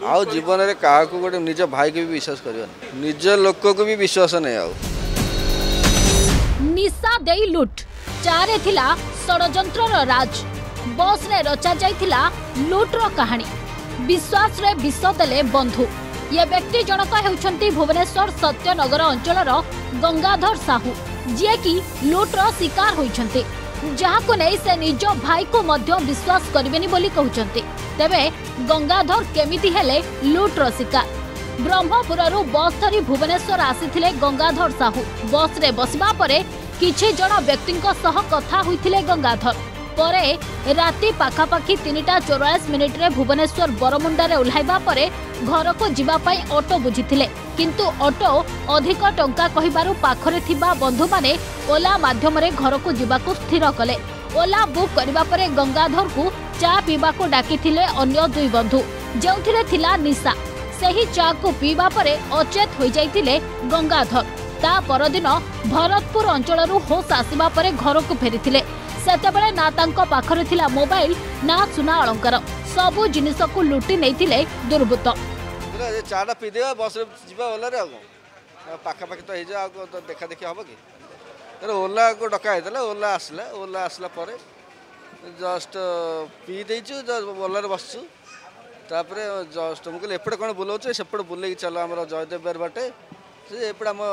आउ जीवन में क्या गोटे निज भाई को भी विश्वास कर निज लोक को भी विश्वास नहीं आउ निशा देई लुट चारे थिला षडयंत्र राज बस रे रचा जाइथिला लुट्र कहानी विश्वास रे विष देले बंधु ये व्यक्ति जनक हेउछंती भुवनेश्वर सत्यनगर अंचलर गंगाधर साहू जे कि लुट्र शिकार होइछंती जहाको नै से निज भाई को मध्य विश्वास करिवेनी बोली कहउछंती तेबे गंगाधर केमिति हेले लुट्र शिकार ब्रह्मपुररु बस धरी भुवनेश्वर आसीथिले गंगाधर साहू बस रे बसिबा परे किछि जण व्यक्तिंक सह कथा होइथिले गंगाधर परे राति पाखापाखि 3:44 रे भुवनेश्वर बरमुंडा रे उल्हाइबा परे घर को जीवा पई ऑटो बुझिथिले किंतु ऑटो अधिक टंका कहिबारु पाखरे थिबा बंधु माने ओला माध्यम रे घर को जीवा को स्थिर कले ओला बुक करबा परे गंगाधर को चा पीबा को डाकिथिले अन्य दुई बंधु जेउथिरे थिला निशा सही चा को पीबा परे अचेत हो जाइतिले गंगाधर ता परदिन भरतपुर अंचलरू होश आसीबा परे घर को फेरिथिले सेतेबेले ना तांको पाखरे थिला मोबाइल ना सुना अलंकार सबु जिनिस को लुटी नैथिले दुर्बृत्त चाटा पी दे बस रे जीवा ओला रे पाखा पाखी तो हेजा तो देखा देखी हबो कि ओला को डका हेतला ओला आसला परे जस्ट पी देइछु ओला रे बसछु तापरे जस्ट हम कहले एपटे कोन बुलाउछ सेपटे बुले चलो हमर जयदेव बेर बाटे से एपटे हम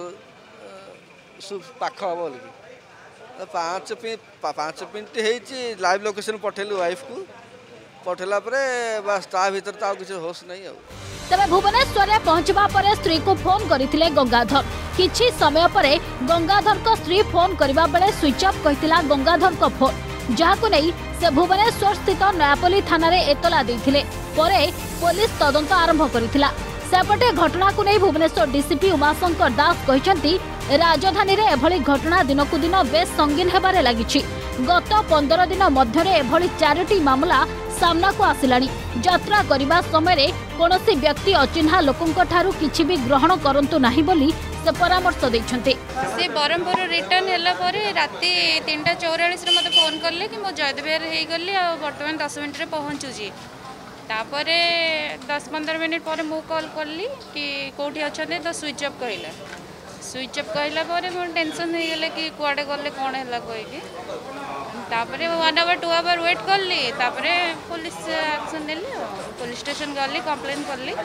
पाख हबो बोली 5 मिनट हेची लाइव लोकेशन पठेलु वाइफ को पठेला परे बस ता भीतर ता किछ होश नहीं आ तबे भुवनेश्वर रे पहुंचबा परे स्त्री को फोन करिथिले गंगाधर किछि समय परे गंगाधर को स्त्री फोन करबा बेले स्विच ऑफ कहितिला गंगाधर को फोन जाहाको नै से भुवनेश्वर स्थित नयापल्ली थाना रे एतला दैथिले परे पुलिस तदंत आरंभ करिथिला सेपटे घटना को नै भुवनेश्वर डीसीपी उमाशंकर दास कहिसंती राजधानी रे एभली घटना दिनकु दिन बेस संगीन हेबारे लागिछि गत 15 दिन मध्यरे एभली 4टी मामला सामना को आसिलानी यात्रा करिबा समय रे कोनोसी व्यक्ति अचिन्हा लोकंक ठारू किछि भी ग्रहण करंतु नाही बोली से परामर्श दैछन्ते से बरमपुर रिटर्न हैला परे राती 3:44 रे मते फोन करले कि मो जयदेव हे गली आ वर्तमान 10 मिनिट रे पहुंचू जी तापरे 10-15 मिनिट पर मु कॉल करली कि कोठी अछते तो स्विच ऑफ कहला पर मोर टेंशन हो गले कि कुआडे गले कोन हैला कोइ कि तापरे 1 आवर 2 आवर वेट करली तापरे पुलिस एक्शन नेली पुलिस स्टेशन गली कंप्लेन करली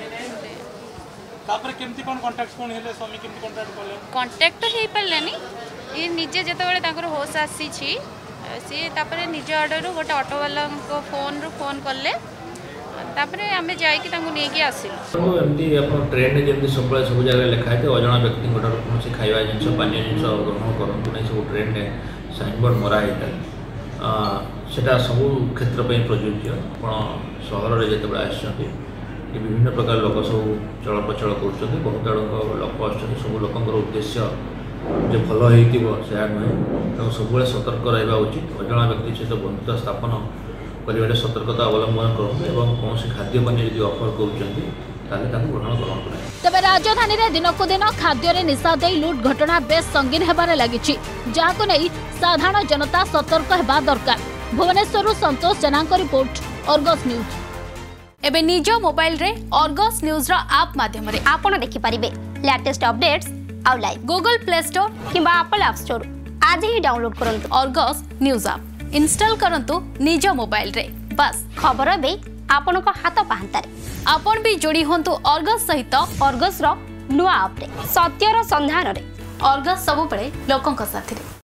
तापरे केमती कोन कांटेक्ट कोन हेले स्वामी केमती कांटेक्ट करले कांटेक्ट हे परलेनी ये निजे जते बेले ताकर होश आसी छी सी तापरे निजे ऑर्डर गोटे ऑटो वाला को फोन करले तापरे हमें जाई कि तांगु नेकी आसिल एमती अपन ट्रेन जेमती सब जगह लिखा है अजना व्यक्ति कौन से खाଇବା जिनस पानी जिनस ग्रहण करूँ नहीं सब ट्रेन में साइनबोर्ड मरा होता सब क्षेत्र में प्रযোज्य आप सहर में जिते आसि विभिन्न प्रकार लोक सब चल प्रचल कर बहुत आड़ लोक आस सब लोकर उद्देश्य जो भल हो नुहे सब सतर्क रहा उचित अजना व्यक्ति सहित बंधुता स्थापन करिवारे सतर्कता अवलंबन करूँ कौन से खाद्य पानी यदि ऑफर करें ग्रहण करूँ तबे राजधानी रे दिनकु दिन खाद्य रे निशा देई लूट घटना बेस संगीन हेबारे लागिछि जाहाको नै साधारण जनता सतर्क हेबा दरकार भुवनेश्वर संतोष जनांक रिपोर्ट अर्गस न्यूज एबे निज मोबाइल रे अर्गस न्यूज रो ऐप माध्यम रे आपण देखि परिबे लेटेस्ट अपडेट्स आउ लाइव गूगल प्ले स्टोर किबा एप्पल ऐप स्टोर आज ही डाउनलोड करंतु अर्गस न्यूज ऐप इंस्टॉल करंतु निज मोबाइल रे बस खबर बे आपण को हाथ पाहंता रे आपण भी जोड़ी होंतु अर्गस सहित अर्गस रो नुआ ऐप रे सत्यर संधान रे अर्गस सब पळे लोकंक साथी रे।